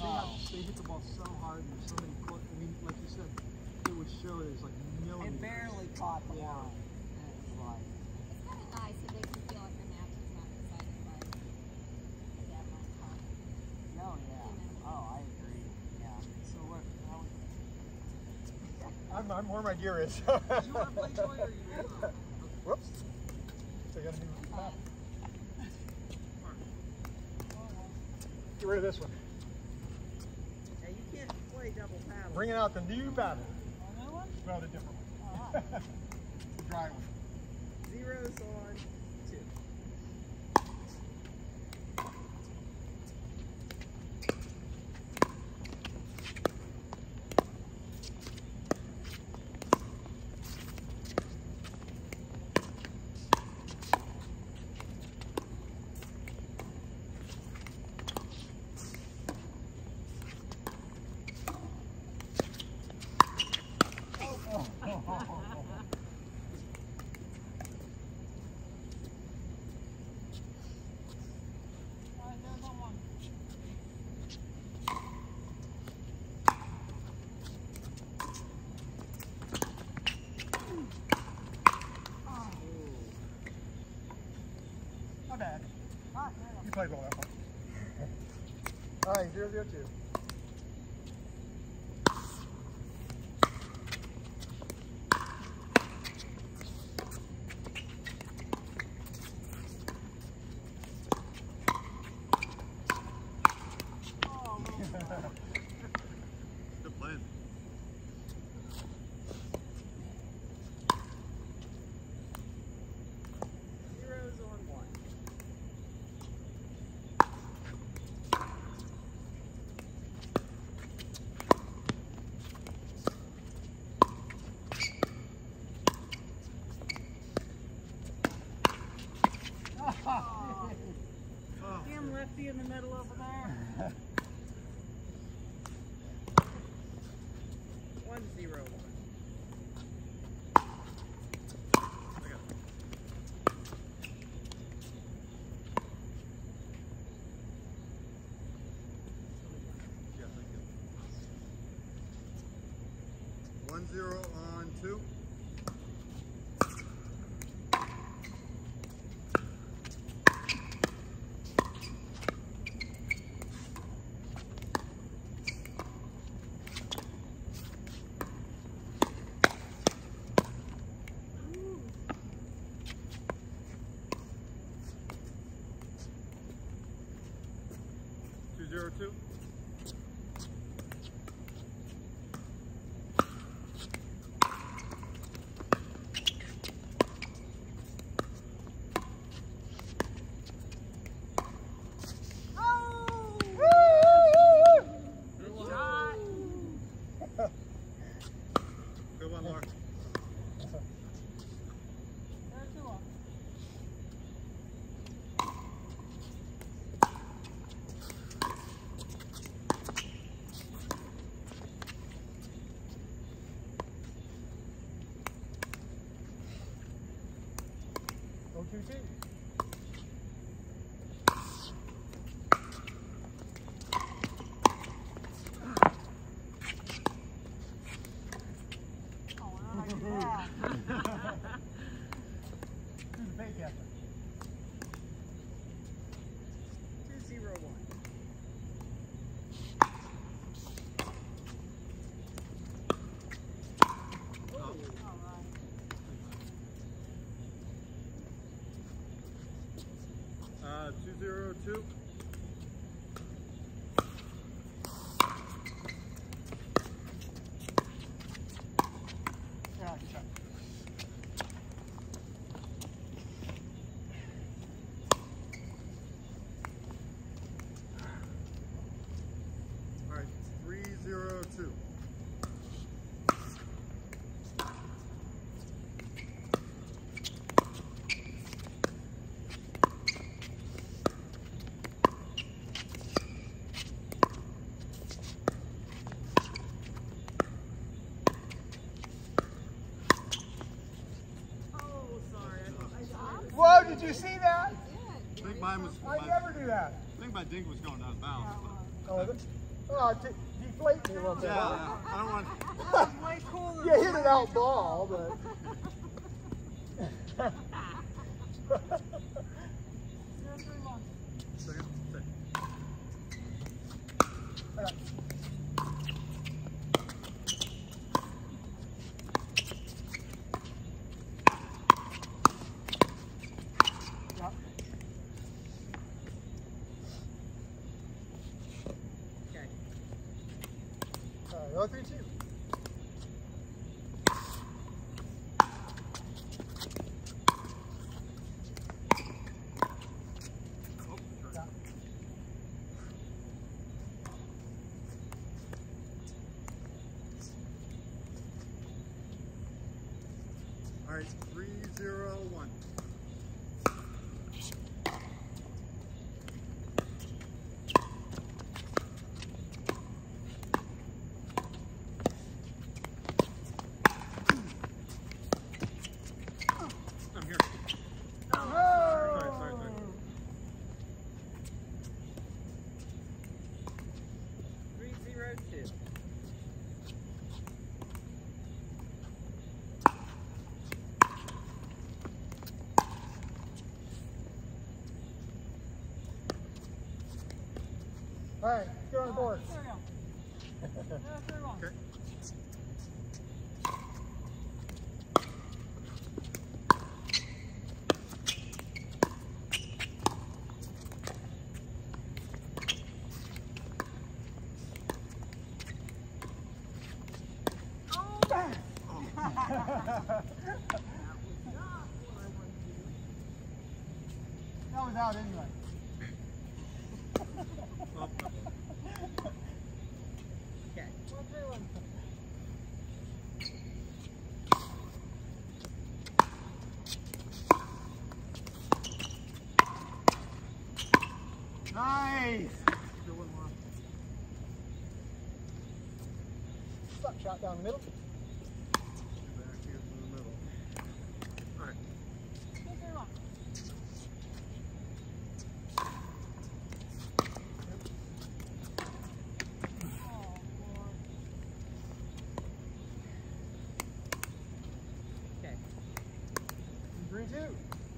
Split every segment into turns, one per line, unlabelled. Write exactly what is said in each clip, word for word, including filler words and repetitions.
they, have, they hit the ball so hard and there's so many, I mean, like you said, it would show there's like millimeters.
It barely caught the
yeah.
line. And it was like,
it's kind of nice that they can feel like the match is not decided by the deadline time.
no, yeah.
You know.
Oh, I agree. Yeah. So what? How,
I'm, I'm where my gear is.
did you want to play Joy or you?
Whoops. So I gotta do that. Get rid of this one.
Yeah, you can't play double paddle.
Bringing out the new paddle.
Another one?
Well, the different one.
Oh,
The dry one.
Zeros on two.
Not bad.
Ah,
You played well that one. All right, zero, zero, two.
Good plan.
Zeros on one.
Oh.
Damn lefty in the middle over there. One zero one.
I got it. Yeah, thank you. One zero on two. Two zero two. Good one, Laura.
Go two, two.
Yeah.
Who's the bait catcher?
Two zero one.
Uh, two zero two.
Yeah, good shot.
All right, three zero two.
Oh, sorry. I thought I
Whoa, did you see that?
I think mine was.
I
My,
never do that.
I think my dink was going out of bounds. But
Oh, is it? Oh, de deflate me a little bit.
Yeah, I don't want.
That was way cooler.
You hit it out ball, but.
Zero, three, one.
Second, second.
All right. Yep.
Okay.
All right, oh, three, two.
All right, three zero one. I'm here. Sorry, sorry, sorry.
Three, zero, two.
All right, get on the board.
There we go. Zero, three, one.
Okay.
That was out anyway.
Oh, no.
Okay.
One, three, one. Nice.
Still one more.
Suck shot down the middle.
Back here in the middle. All right.
Two, three, one. Oh, Lord. Okay.
Three, two.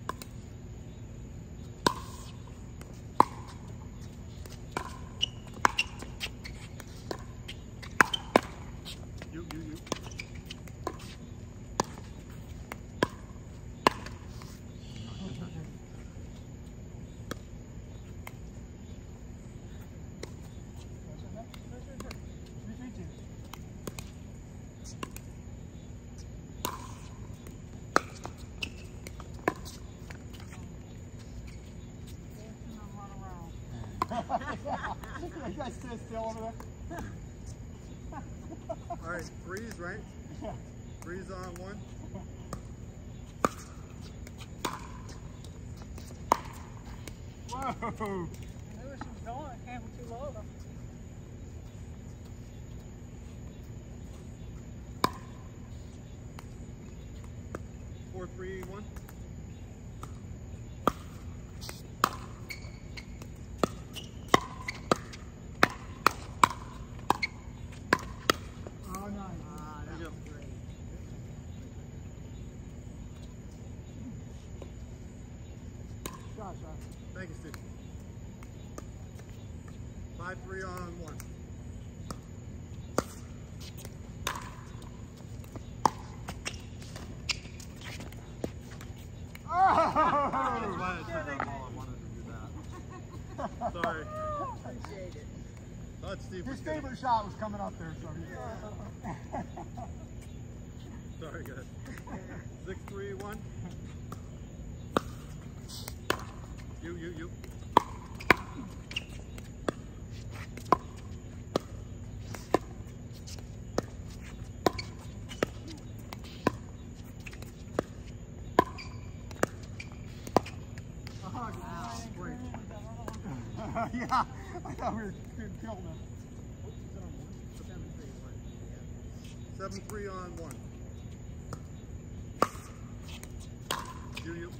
You, you, you.
Three, three, two.
Dancing and run around.
You guys sit still over there?
All right, freeze, right?
Yeah.
Freeze on one.
Whoa!
I knew this was going. I can't be too low though.
Four, three, one.
Oh, nice.
Ah,
There
that
you
was
go.
great.
Shot, shot.
Thank you, Steve. Five, three on one. That's
Oh!
why I took that ball. I wanted to do that. Sorry.
Appreciate it.
Thought Steve
His
was gonna-
favorite shot was coming up there, so he...
Sorry, guys. Six, three, one. You, you, you.
Oh,
Wow.
great. Yeah, I thought we were getting killed then.
Seven, three, one. Yeah.
Seven, three on one. You, you.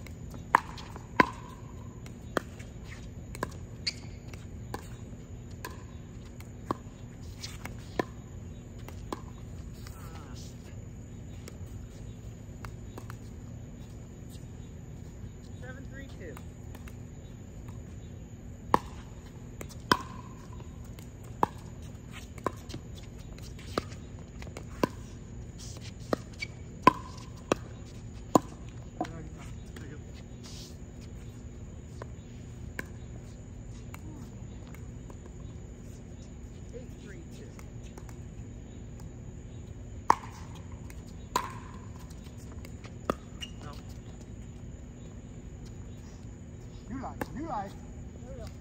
try. There we go.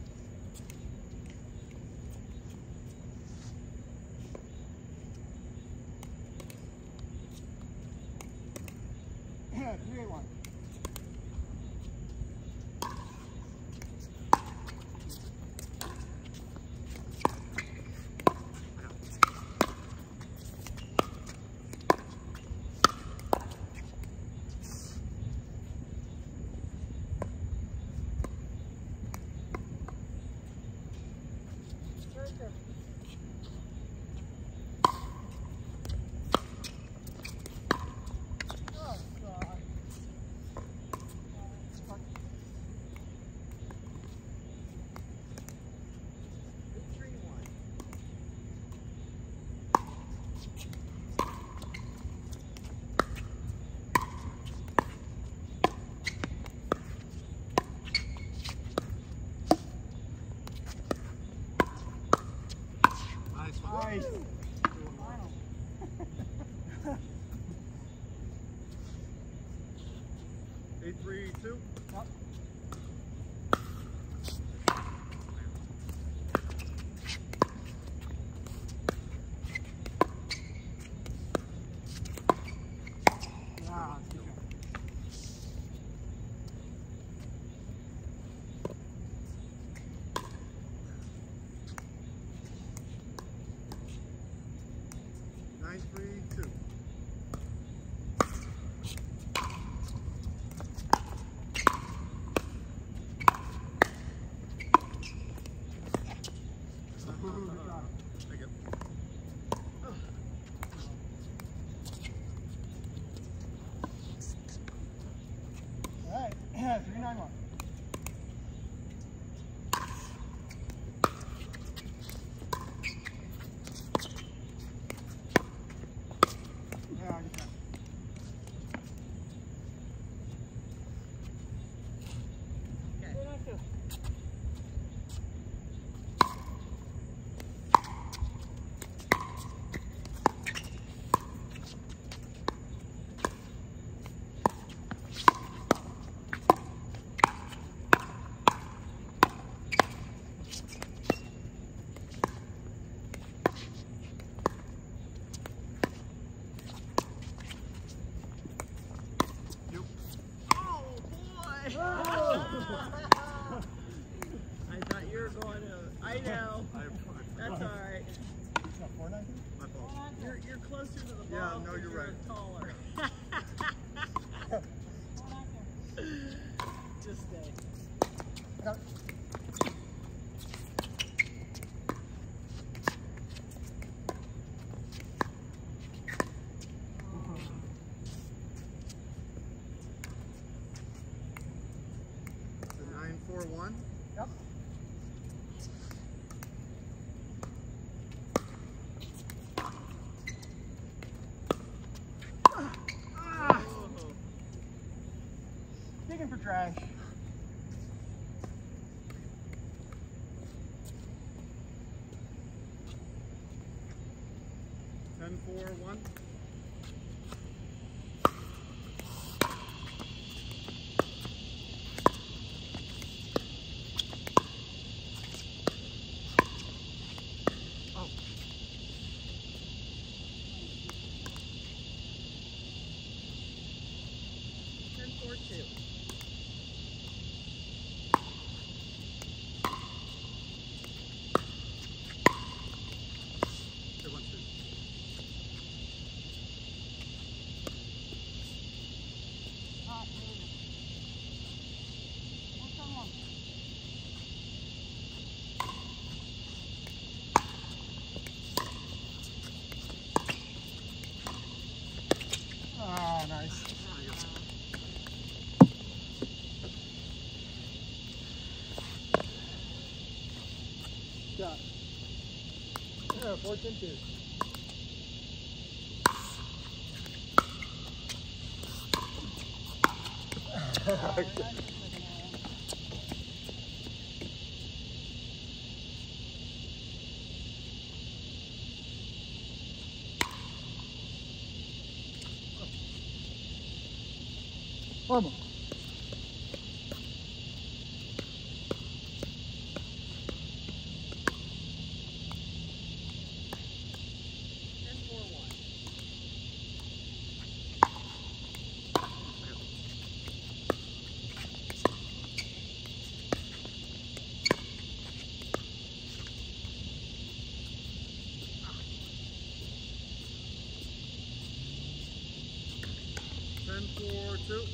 Yeah, three eight one. Nice.
Eight, three, two.
Yep. Yeah, that's good.
Nine, three, two. Take it.
All right, three nine one. Yeah, I get that.
Okay.
Three nine two.
You.
Oh boy! I thought you were going to. I know.
I, I,
That's all right.
It's not four nine two?
my fault.
You're you're closer to the ball.
Yeah, no,
'cause
you're
you're
right.
taller. Just stay.
I got it.
So nine, four, one.
Yep.
Oh.
Digging for trash.
Ten, four, one. Oh.
Ten four two.
Good one, two.
Hot, moving. What's on one? Ah, nice. Shot. Yeah, fourteen two. One more.
four, two.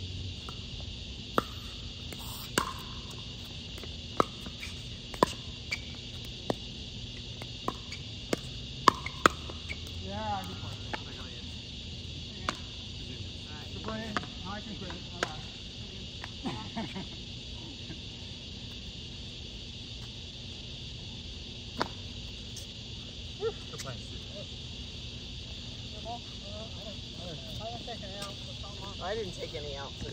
Yeah, good play. Good play. I can quit. I like it.
Good play.
I didn't take any out today.